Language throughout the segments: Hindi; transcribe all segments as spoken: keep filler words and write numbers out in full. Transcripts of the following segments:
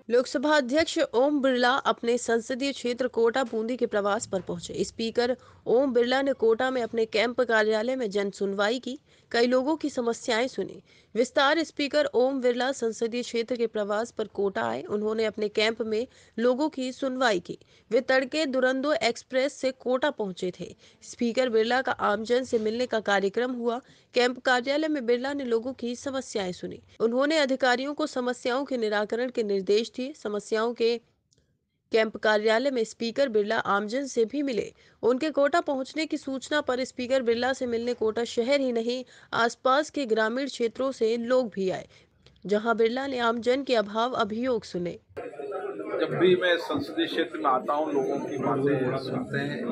लोकसभा अध्यक्ष ओम बिरला अपने संसदीय क्षेत्र कोटा बूंदी के प्रवास पर पहुंचे। स्पीकर ओम बिरला ने कोटा में अपने कैंप कार्यालय में जन सुनवाई की, कई लोगों की समस्याएं सुनी। विस्तार स्पीकर ओम बिरला संसदीय क्षेत्र के प्रवास पर कोटा आए। उन्होंने अपने कैंप में लोगों की सुनवाई की। वे तड़के दुरंतो एक्सप्रेस से कोटा पहुंचे थे। स्पीकर बिरला का आमजन से मिलने का कार्यक्रम हुआ। कैंप कार्यालय में बिरला ने लोगों की समस्याएं सुनी। उन्होंने अधिकारियों को समस्याओं के निराकरण के निर्देश दिए। समस्याओं के कैंप कार्यालय में स्पीकर बिरला आमजन से भी मिले। उनके कोटा पहुंचने की सूचना पर स्पीकर बिरला से मिलने कोटा शहर ही नहीं, आसपास के ग्रामीण क्षेत्रों से लोग भी आए, जहां बिरला ने आमजन के अभाव अभियोग सुने। जब भी मैं संसदीय क्षेत्र में आता हूँ, लोगों की बातें सुनते हैं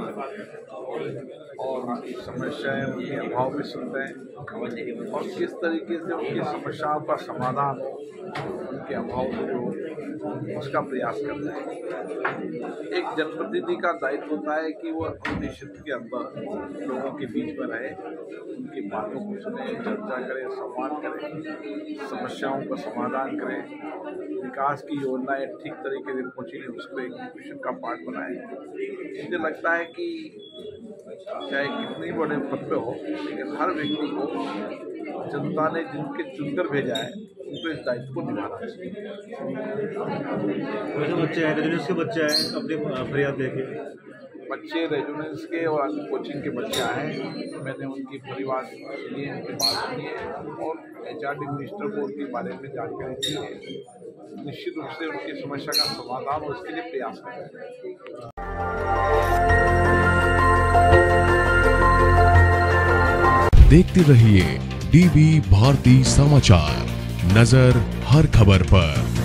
और समस्याएं, उनके अभाव भी सुनते हैं और किस तरीके से उनकी समस्याओं का समाधान, उनके अभाव जो उसका प्रयास करते हैं। एक जनप्रतिनिधि का दायित्व होता है कि वो अपने क्षेत्र के अंदर लोगों के बीच में रहे, उनकी बातों को सुने, चर्चा करें, संवाद करें, समस्याओं का समाधान करें, विकास की योजनाएं ठीक तरीके से पहुंची नहीं उसको एग्जीक्यूशन का पार्ट बनाए। मुझे लगता है कि चाहे कितनी बड़े पद पे हो, लेकिन हर व्यक्ति को जनता ने जिनके चुनकर भेजा है उनको इस दायित्व को निभाना चाहिए। बच्चे हैं, रेजिडेंस के बच्चे हैं, अपनी फरियाद लेके बच्चे रेजिडेंस के और कोचिंग के बच्चे आए। मैंने उनकी परिवार सुनी, उनकी बात सुनी है और एच आर डी मिनिस्टर को उनके बारे में जानकारी दी है। निश्चित रूप से उनकी समस्या का समाधान हो, उसके लिए प्रयास करें। देखते रहिए डीवी भारती समाचार, नजर हर खबर पर।